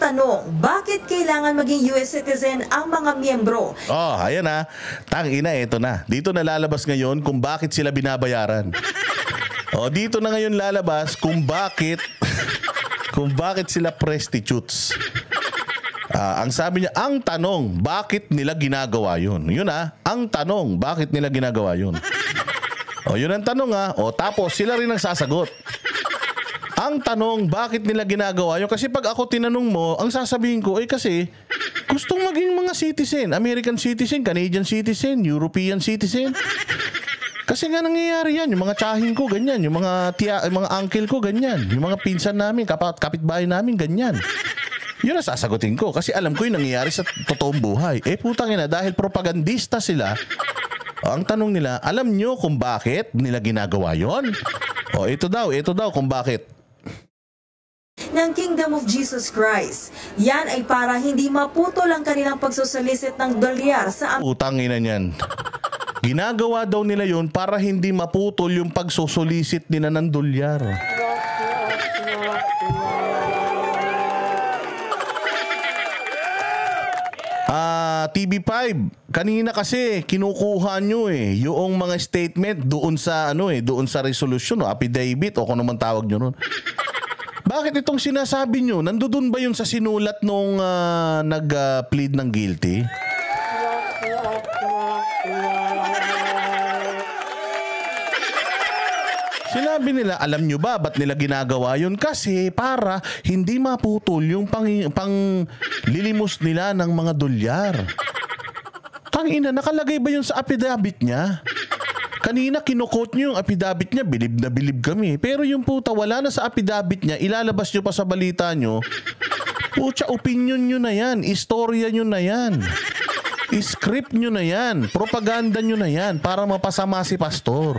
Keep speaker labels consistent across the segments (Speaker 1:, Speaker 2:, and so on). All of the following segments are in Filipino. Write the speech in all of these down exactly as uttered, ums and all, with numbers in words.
Speaker 1: tanong, bakit kailangan maging U S citizen ang mga miyembro?
Speaker 2: Oh, ayan na. Tangina, eto na. Dito na lalabas ngayon kung bakit sila binabayaran. Oh, dito na ngayon lalabas kung bakit kung bakit sila prostitutes. Ah, ang sabi niya, ang tanong, bakit nila ginagawa yun? Yun ah, ang tanong, bakit nila ginagawa yun? O, yun ang tanong ah. O, tapos sila rin ang sasagot. Ang tanong, bakit nila ginagawa yun? Kasi pag ako tinanong mo, ang sasabihin ko, eh kasi, gustong maging mga citizen. American citizen, Canadian citizen, European citizen. Kasi nga nangyayari yan. Yung mga tsahin ko, ganyan. Yung mga, tia, yung mga uncle ko, ganyan. Yung mga pinsan namin, kapat, kapitbahay namin, ganyan. Yun ang sasagutin ko. Kasi alam ko yung nangyayari sa totoong buhay. Eh putang ina, dahil propagandista sila, ang tanong nila, alam nyo kung bakit nila ginagawa yon? O ito daw, ito daw kung bakit.
Speaker 1: Ng Kingdom of Jesus Christ. Yan ay para hindi maputol ang kanilang pagsusolicit ng dolyar sa
Speaker 2: Utang ina niyan. Ginagawa daw nila yon para hindi maputol yung pagsusolicit nila ng dolyar. Ah, T V five, kanina kasi kinukuha nyo eh yung mga statement doon sa ano eh, doon sa resolution o affidavit o kung naman tawag nyo nun. Bakit itong sinasabi nyo? Nandoon ba yun sa sinulat nung uh, nag-plead ng guilty? Sinabi nila, alam nyo ba, ba't nila ginagawa yun? Kasi para hindi maputol yung pang, pang lilimos nila ng mga dolyar. Tangina, nakalagay ba yun sa affidavit niya? Kanina kinukot nyo yung affidavit niya, bilib na bilib kami. Pero yung puta, wala na sa affidavit niya, ilalabas nyo pa sa balita nyo. Pucha, opinion nyo na yan, istorya nyo na yan, script nyo na yan, propaganda nyo na yan para mapasama si pastor.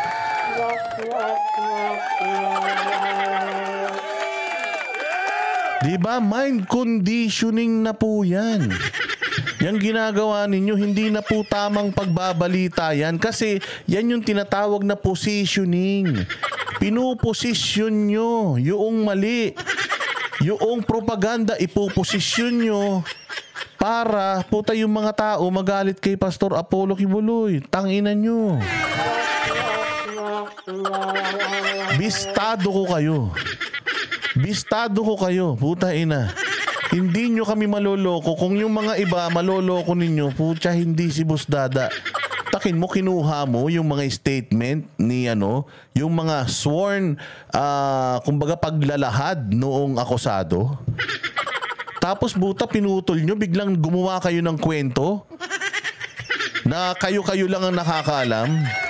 Speaker 2: Diba? Mind conditioning na po yan. Yang ginagawa ninyo, hindi na po tamang pagbabalita yan. Kasi yan yung tinatawag na positioning. Pinuposisyon nyo yung mali. Yung propaganda, ipoposisyon nyo para puta yung mga tao magalit kay Pastor Apollo Kibuloy. Tanginan nyo. Bistado ko kayo. Bistado ko kayo, puta ina. Hindi nyo kami maloloko. Kung yung mga iba maloloko ninyo, puta hindi si Boss Dada. Takin mo, kinuha mo yung mga statement ni ano, yung mga sworn, uh, kumbaga paglalahad noong akusado. Tapos buta pinutol nyo, biglang gumawa kayo ng kwento na kayo-kayo lang ang nakakaalam.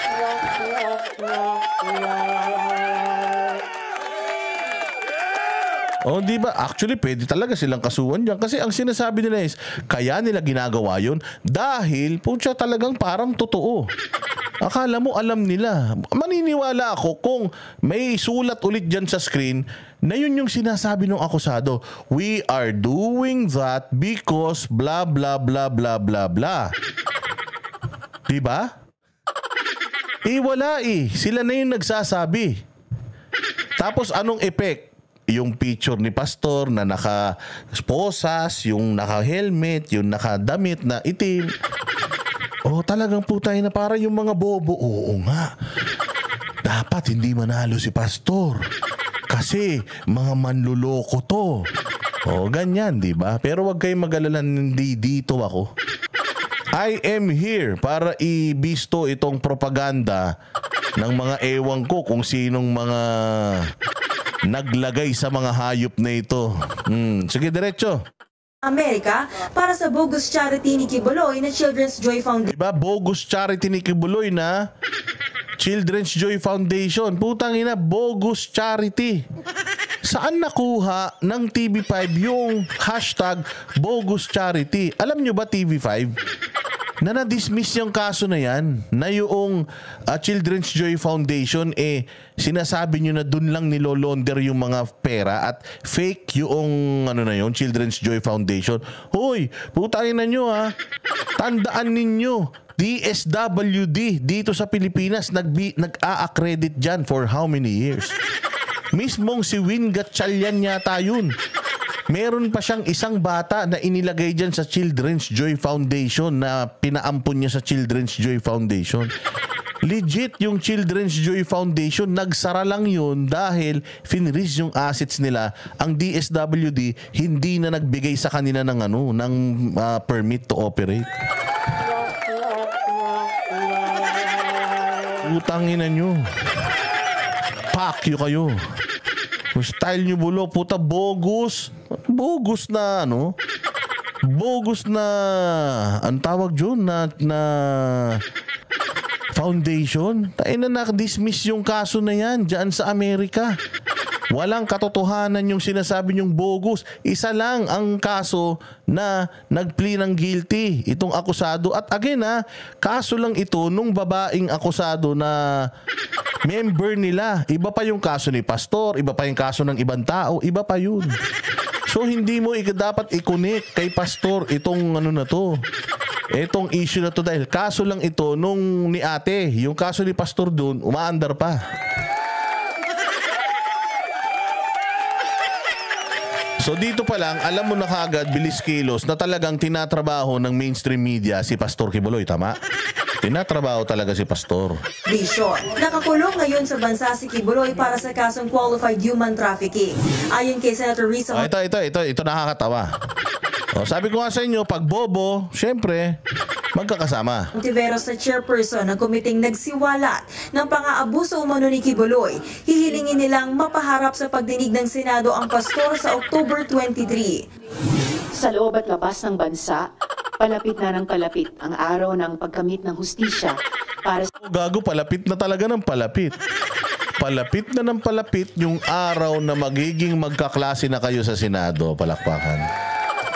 Speaker 2: Oh, di ba? Actually, pwede talaga silang kasuhan diyan kasi ang sinasabi nila is kaya nila ginagawa 'yon dahil pucha talagang parang totoo. Akala mo alam nila. Maniniwala ako kung may sulat ulit diyan sa screen na yun yung sinasabi ng akusado. We are doing that because blah blah blah blah blah blah. Di ba? Eh wala eh. Sila na yung nagsasabi. Tapos anong effect? Yung picture ni pastor na naka-posas, yung naka-helmet, yung naka-damit na itim. Oh, talagang putay na para yung mga bobo. Oo nga. Dapat hindi manalo si pastor. Kasi mga manluloko to. Oh, ganyan, di ba? Pero wag kayong mag-alala, hindi dito ako. I am here para ibisto itong propaganda ng mga ewan ko kung sinong mga naglagay sa mga hayop na ito. Hmm. Sige, diretso.
Speaker 1: Amerika para sa bogus charity ni Kibuloy na Children's Joy Foundation.
Speaker 2: Diba? Bogus charity ni Kibuloy na Children's Joy Foundation. Putang ina, bogus charity. Saan nakuha ng T V five yung hashtag bogus charity? Alam nyo ba T V five? Na na-dismiss yung kaso na yan, na yung uh, Children's Joy Foundation, eh, sinasabi nyo na dun lang nilolonder yung mga pera at fake yung, ano na yun, Children's Joy Foundation. Hoy, putangin na nyo ha, tandaan ninyo, D S W D dito sa Pilipinas, nag-a-accredit dyan for how many years? Mismong si Win Gatchalian yata yun. Meron pa siyang isang bata na inilagay dyan sa Children's Joy Foundation na pinaampon niya sa Children's Joy Foundation. Legit yung Children's Joy Foundation, nagsara lang yun dahil finreeze yung assets nila. Ang D S W D hindi na nagbigay sa kanila ng ano, ng uh, permit to operate. Utangin na nyo. Pakyo kayo. Style nyo bulo, puta, bogus. Bogus na ano? Bogus na, ang tawag dyan, na, na foundation. Tayo na nakadismiss yung kaso na yan dyan sa Amerika. Walang katotohanan yung sinasabi niyong bogus. Isa lang ang kaso na nag-plea ng guilty itong akusado. At again ha, kaso lang ito nung babaeng akusado na member nila. Iba pa yung kaso ni pastor, iba pa yung kaso ng ibang tao, iba pa yun. So hindi mo ik- dapat i-connect kay pastor itong ano na to. Itong issue na to dahil kaso lang ito nung ni ate. Yung kaso ni pastor doon, umaandar pa. So dito pa lang, alam mo na kagad, bilis kilos, na talagang tinatrabaho ng mainstream media si Pastor Kibuloy, tama? Tinatrabaho talaga si Pastor.
Speaker 1: Vision. Nakakulong ngayon sa bansa si Kibuloy para sa kasong qualified human trafficking. Ayon kay Senator Risa.
Speaker 2: Oh, ito, ito, ito, ito nakakatawa. O, sabi ko nga sa inyo, pag bobo, syempre, magkakasama.
Speaker 1: Ontiveros na chairperson ng komiteng nagsiwalat ng pang-aabuso umano ni Kibuloy. Hihilingin nilang mapaharap sa pagdinig ng Senado ang pastor sa October twenty-three.
Speaker 3: Sa loob at labas ng bansa, palapit na ng palapit ang araw ng pagkamit ng hustisya para sa...
Speaker 2: Gago, palapit na talaga ng palapit. Palapit na ng palapit yung araw na magiging magkaklase na kayo sa Senado. Palakpakan.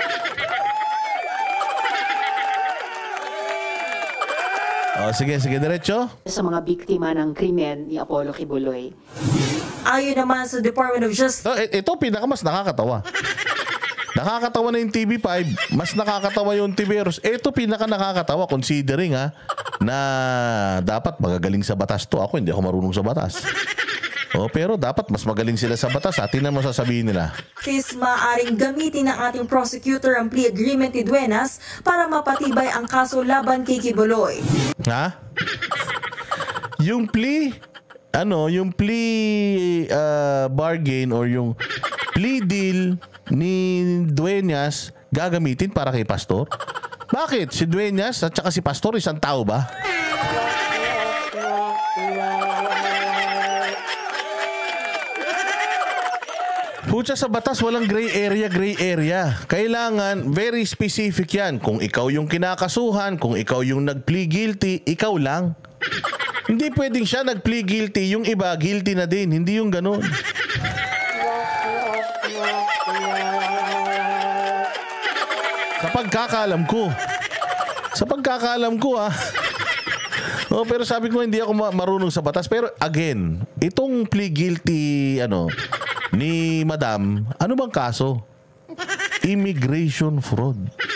Speaker 2: Oh, sige, sige, diretso.
Speaker 3: sa mga biktima ng krimen ni Apollo Kibuloy.
Speaker 1: Ayon naman sa Department of Justice,
Speaker 2: Ito, ito pinaka mas nakakatawa. Nakakatawa na yung T V five, mas nakakatawa yung Tiberos. Ito pinaka nakakatawa considering ha, na dapat magagaling sa batas to. Ako hindi ako marunong sa batas. Oh, pero dapat mas magaling sila sa batas. Atin na mo sasabihin nila.
Speaker 1: maaaring gamitin ng ating prosecutor ang plea agreement ni Duenas para mapatibay ang kaso laban kay Kibuloy.
Speaker 2: Ha? Yung plea, ano, yung plea uh, bargain or yung plea deal ni Duenas gagamitin para kay Pastor? Bakit? Si Duenas at saka si Pastor isang tao ba? Pucha, sa batas walang gray area, gray area. Kailangan very specific yan. Kung ikaw yung kinakasuhan, kung ikaw yung nag-plea guilty, ikaw lang. Hindi pwedeng siya nag-plea guilty, yung iba guilty na din. Hindi yung ganun. Sa pagkakaalam ko. Sa pagkakaalam ko ha. Oh, pero sabi ko hindi ako marunong sa batas. Pero again, itong plea guilty ano ni Madam, ano bang kaso? Immigration fraud.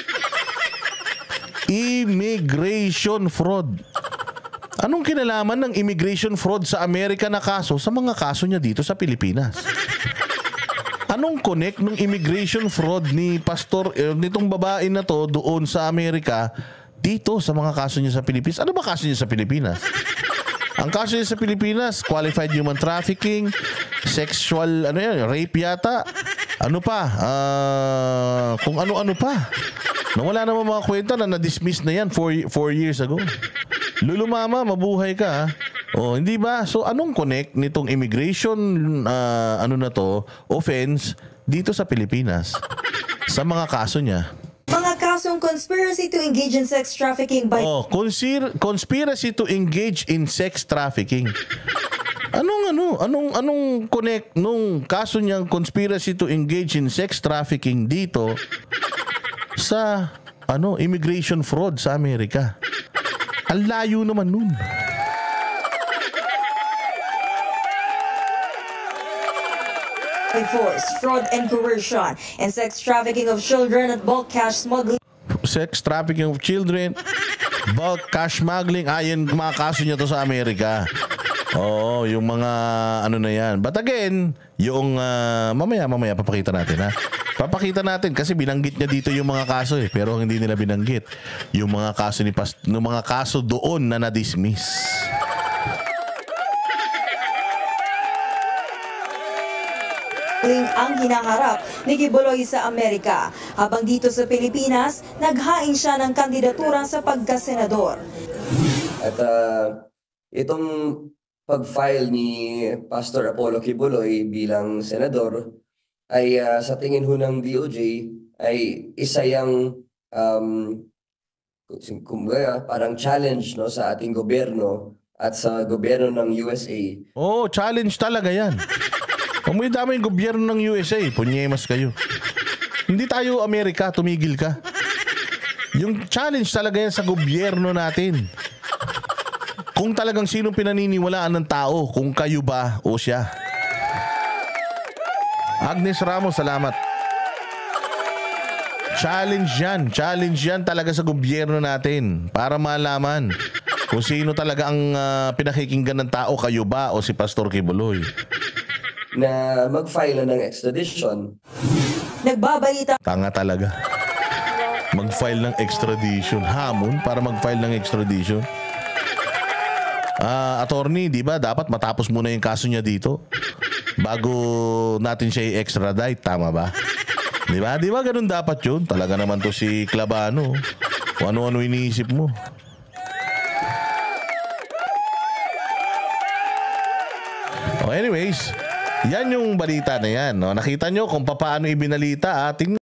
Speaker 2: Immigration fraud. Anong kinalaman ng immigration fraud sa Amerika na kaso sa mga kaso niya dito sa Pilipinas? Anong connect ng immigration fraud ni Pastor, eh, nitong babae na to doon sa Amerika dito sa mga kaso niya sa Pilipinas? Ano ba kaso niya sa Pilipinas? Ang kaso niya sa Pilipinas, qualified human trafficking, sexual, ano yan, rape yata. Ano pa? Uh, kung ano-ano pa. Nawala naman mga kwenta na na-dismiss na yan four, four years ago. Lulu mama, mabuhay ka ha. Oh, hindi ba? So anong connect nitong immigration uh, ano na to, offense dito sa Pilipinas sa mga kaso niya?
Speaker 1: Mga kasong conspiracy to engage in sex trafficking by...
Speaker 2: Oh, consir- conspiracy to engage in sex trafficking. Anong ano? Anong anong connect nung kaso niyang conspiracy to engage in sex trafficking dito sa ano, immigration fraud sa Amerika? Ang layo naman nun.
Speaker 1: force, fraud and coercion, and sex trafficking of children at bulk cash smuggling.
Speaker 2: Sex trafficking of children, bulk cash smuggling, ayon mga kaso niya to sa Amerika. Oo, yung mga ano na yan. But again, yung uh, mamaya mamaya papakita natin ha. Papakita natin kasi binanggit niya dito yung mga kaso eh, pero hindi nila binanggit yung mga kaso ni Past yung mga kaso doon na na-dismiss.
Speaker 1: Ang hinaharap ni Quiboloy sa Amerika. Habang dito sa Pilipinas, naghain siya ng kandidatura sa pagkasenador.
Speaker 4: At uh, itong pag-file ni Pastor Apollo Quiboloy bilang senador ay uh, sa tingin ho ng D O J ay isa yang um, kumbaga, parang challenge no, sa ating gobyerno at sa gobyerno ng U S A.
Speaker 2: Oo, challenge talaga yan. Kung may dami yung gobyerno ng U S A, punyemas kayo. Hindi tayo Amerika, tumigil ka. Yung challenge talaga yan sa gobyerno natin. Kung talagang sinong pinaniniwalaan ng tao, kung kayo ba o siya. Agnes Ramos, salamat. Challenge yan. Challenge yan talaga sa gobyerno natin para malaman kung sino talaga ang uh, pinakikinggan ng tao, kayo ba o si Pastor Quiboloy.
Speaker 4: Na mag-file na ng extradition.
Speaker 1: Nagbabalita
Speaker 2: Tanga talaga. Mag-file ng extradition. Hamon para mag-file ng extradition. Ah, attorney, di ba? Dapat matapos muna yung kaso niya dito bago natin siya i-extradite. Tama ba? Di ba? Di ba ganun dapat yun? Talaga naman to si Clavano. Kung ano-ano iniisip mo. Oh, anyways, yan yung balita na yan. No? Nakita nyo kung paano ibinalita. Ating